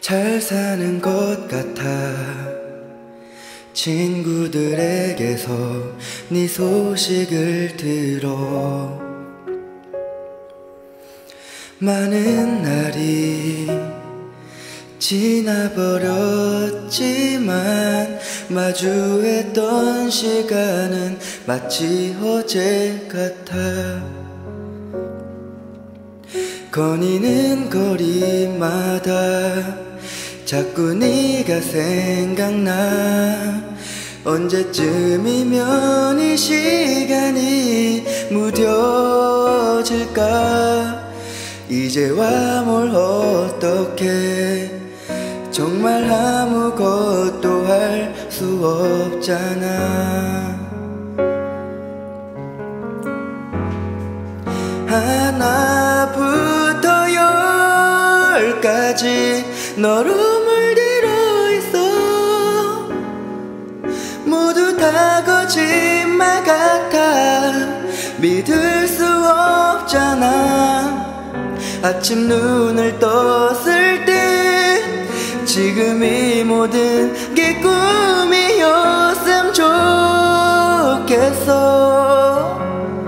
잘 사는 것 같아. 친구들에게서 네 소식을 들어 많은 날이 지나버렸지만 마주했던 시간은 마치 어제 같아. 거니는 거리마다 자꾸 네가 생각나. 언제쯤이면 이 시간이 무뎌질까. 이제와 뭘 어떡해. 정말 아무것도 할 수 없잖아. 하나부터 열까지 너로 물들어 있어. 모두 다 거짓말 같아. 믿을 수 없잖아. 아침 눈을 떴을 때 지금 이 모든 게 꿈이었으면 좋겠어.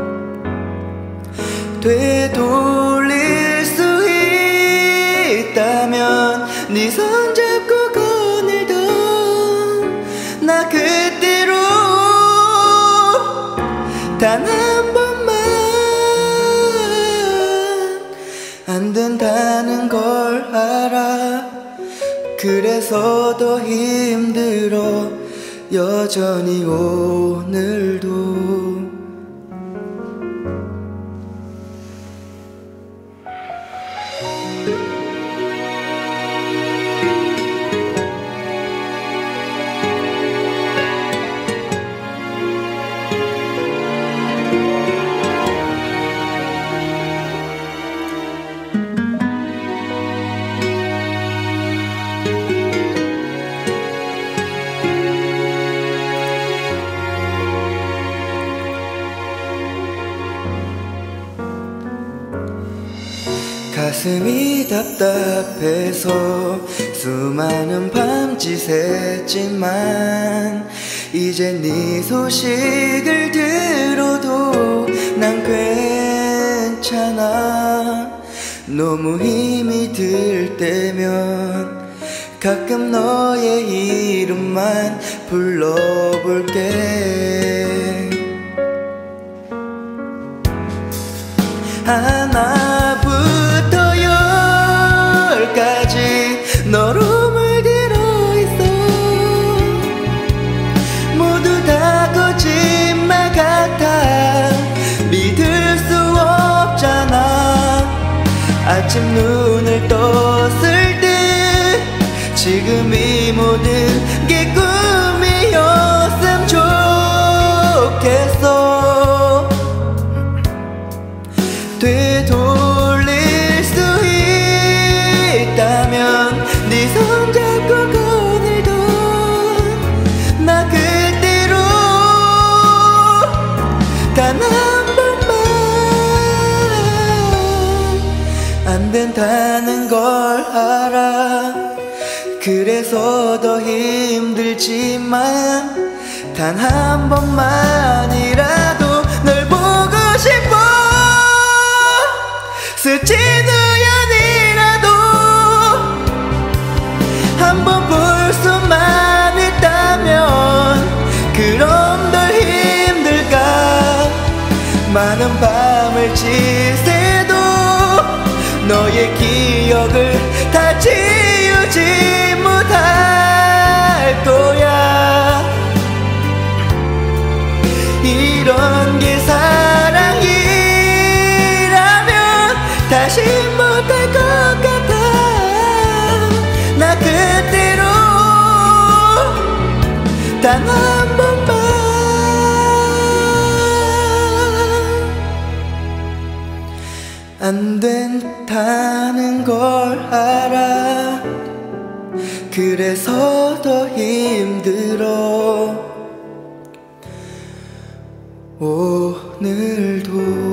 되돌릴 수 있다면 네 손 잡고 거닐던 나 그대로 단 한 번만. 안 된다는 걸 알아. 그래서 더 힘들어 여전히 오늘도. 가슴이 답답해서 수많은 밤짓했지만 이제 네 소식을 들어도 난 괜찮아. 너무 힘이 들 때면 가끔 너의 이름만 불러볼게. 하나부터 열까지 너로 물들어 있어. 모두 다 거짓말 같아. 믿을 수 없잖아. 아침 눈을 떴을 때 지금 이 모든 게 꿈이었으면 좋겠어. 되돌릴 수 있다면 네 손 잡고 거닐던 나 그대로 단 한 번만. 안 된다는 걸 알아. 그래서 더 힘들지만 단 한 번만이라도 널 보고 싶어. 스친 우연이라도 한번 볼 수만 있다면 그럼 덜 힘들까. 많은 밤을 지새도 너의 기억을 다 지우지 못할 거야. 이런 게 사랑이 다시 못할 것 같아. 나 그대로 단 한 번만. 안 된다는 걸 알아. 그래서 더 힘들어 오늘도.